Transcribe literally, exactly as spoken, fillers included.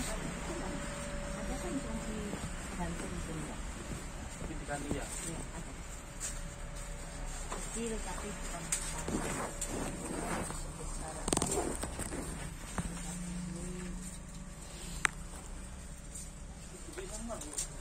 Ada kan yang dibantu itu enggak? Tapi diganti ya? Iya, ada. Kecil tapi bukan besar. Ini